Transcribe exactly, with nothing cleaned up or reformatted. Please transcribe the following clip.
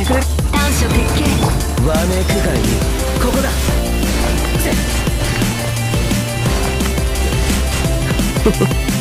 くれ。 短所鉄拳。 わめくがいい。ここだ。せっ